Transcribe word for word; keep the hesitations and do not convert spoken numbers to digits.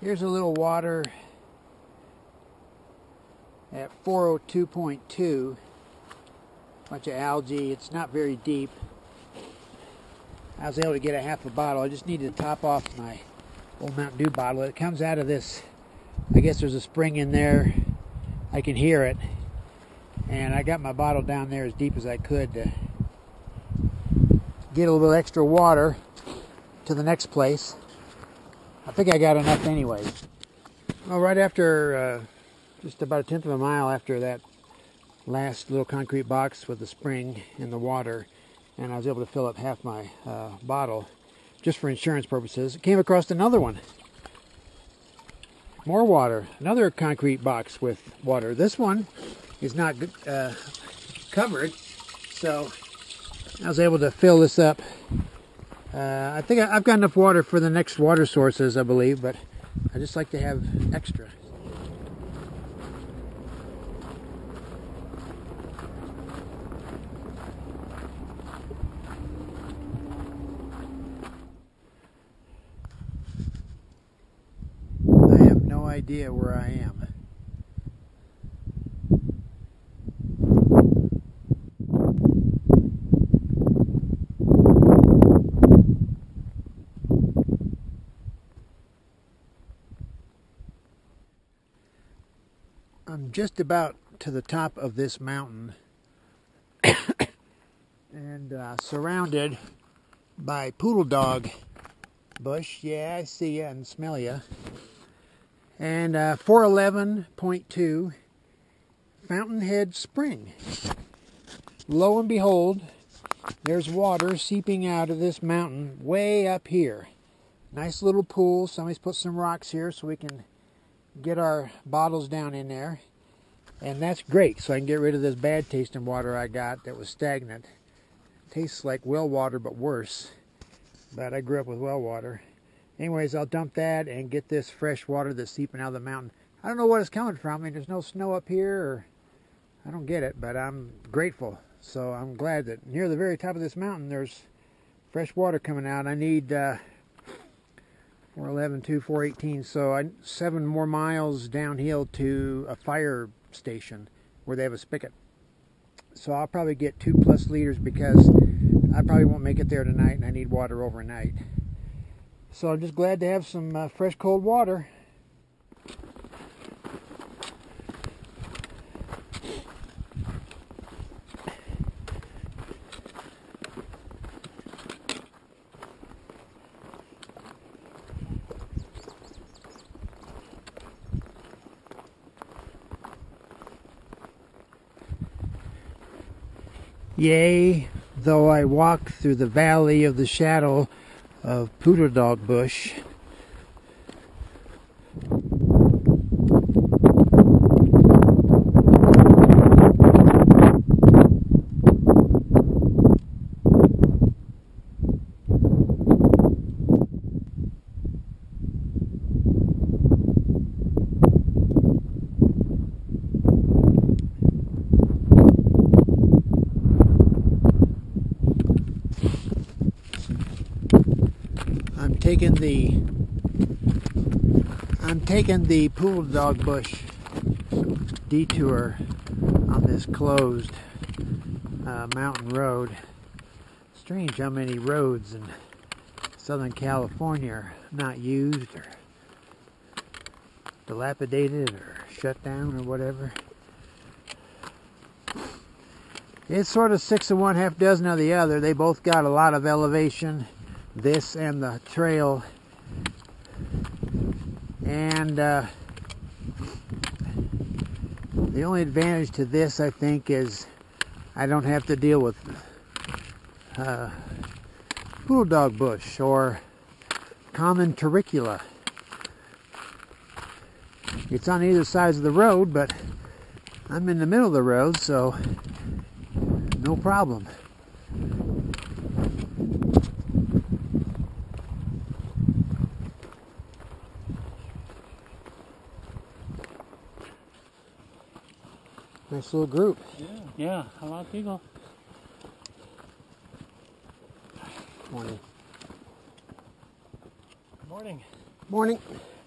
Here's a little water at four oh two point two. Bunch of algae. It's not very deep. I was able to get a half a bottle. I just needed to top off my old Mountain Dew bottle. It comes out of this, I guess there's a spring in there. I can hear it. And I got my bottle down there as deep as I could to get a little extra water to the next place. I think I got enough anyway. Well, right after, uh, just about a tenth of a mile after that last little concrete box with the spring and the water, and I was able to fill up half my uh, bottle just for insurance purposes, came across another one. More water. Another concrete box with water. This one is not uh, covered, so I was able to fill this up. Uh, I think I, I've got enough water for the next water sources, I believe, but I just like to have extra. I have no idea where I am. I'm just about to the top of this mountain and uh, surrounded by Poodle Dog Bush. Yeah, I see ya and smell ya. And uh, four eleven point two Fountainhead Spring. Lo and behold, there's water seeping out of this mountain way up here. Nice little pool. Somebody's put some rocks here so we can get our bottles down in there, and that's great, so I can get rid of this bad tasting water I got that was stagnant. Tastes like well water but worse, but I grew up with well water. Anyways, I'll dump that and get this fresh water that's seeping out of the mountain. I don't know what it's coming from. I mean, there's no snow up here, or I don't get it, but I'm grateful. So I'm glad that near the very top of this mountain there's fresh water coming out. I need uh, four eleven to four eighteen, so I, seven more miles downhill to a fire station where they have a spigot. So I'll probably get two plus liters because I probably won't make it there tonight and I need water overnight. So I'm just glad to have some uh, fresh cold water. Yea, though I walk through the valley of the shadow of Poodle Dog Bush, I'm taking the I'm taking the Poodle Dog Bush detour on this closed uh, mountain road. Strange how many roads in Southern California are not used or dilapidated or shut down or whatever. It's sort of six of one, half dozen of the other. They both got a lot of elevation. This and the trail, and uh, the only advantage to this, I think, is I don't have to deal with uh, Poodle Dog Bush or common turricula. It's on either side of the road, but I'm in the middle of the road, so no problem. Nice little group. Yeah, yeah, a lot of people. Morning. Good morning. Morning.